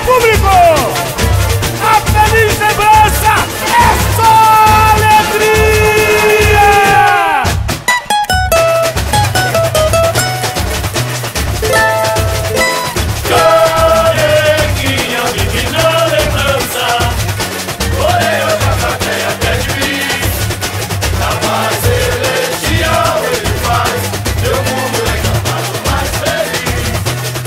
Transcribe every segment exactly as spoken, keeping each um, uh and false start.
público! A feliz lembrança é só alegria! Carequinha vive na lembrança, orelha da plateia até de mim. Na paz celestial ele faz meu mundo encantado mais feliz.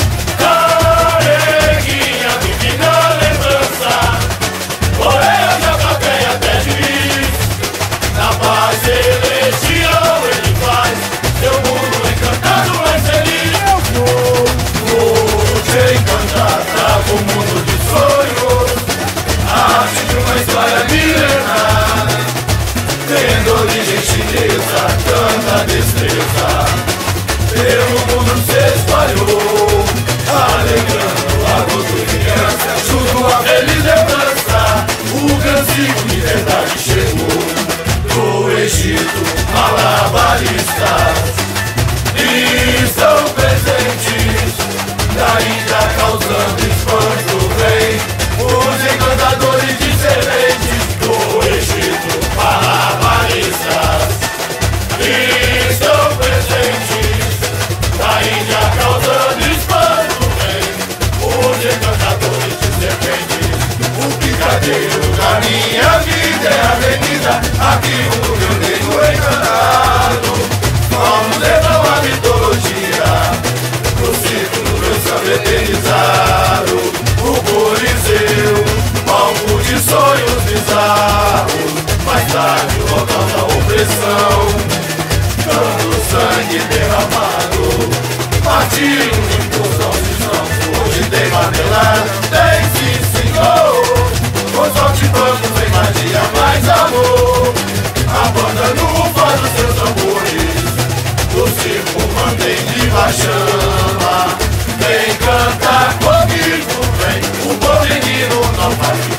Carequinha vive na lembrança, orelha da plateia até de mim. Na paz celestial ele faz meu mundo encantado mais feliz. Eu vou, vou te encantar, trago um mundo de sonhos, arte de uma história milenar, tendo origem chinesa, tanta destreza, pelo mundo se espalhou, alegrando a gozo de criança, junto a feliz lembrança, o grande liberdade chegou, do Egito, malabaristas, e estão presentes, da Índia causando espanto, vem, os encantadores de sementes, do Egito, malabaristas, e estão presentes, da Índia causando espanto, vem, os encantadores de sementes, o picadeiro da minha vida é a avenida, aqui o meu negro encantado, vamos levar uma mitologia, no círculo meu samba eternizado, o Coliseu, palco de sonhos bizarros, mais tarde o local da opressão, dando sangue derramado, partiu de impulsão de sangue, hoje tem martelada, tem sim senhor, com saltimbancos vem magia, mais amor, a banda no faz os seus tambores, o circo mantém viva a chama, vem cantar comigo, vem, o bom menino não faz